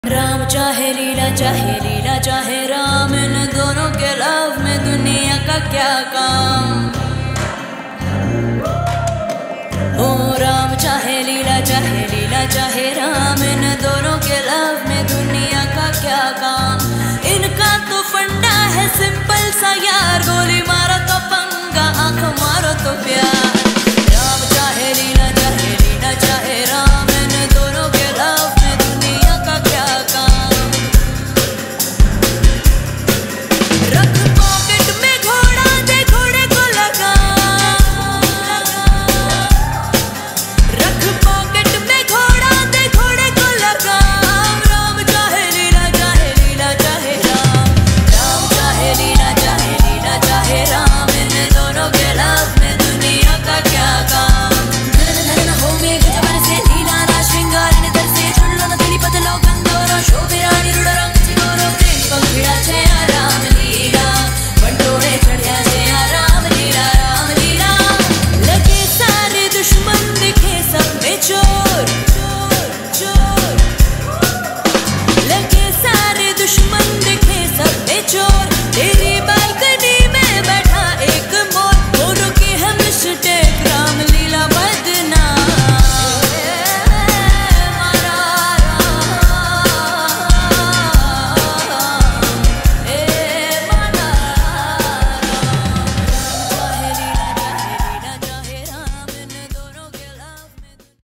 राम चाहे लीला चाहे राम, इन दोनों के लव में दुनिया का क्या काम। ओ राम चाहे लीला चाहे राम, इन दोनों के लव में दुनिया का क्या काम। इनका तो फंडा है सिंपल सा यार, गोली मारो तो पंगा, आंख मारो तो प्यार।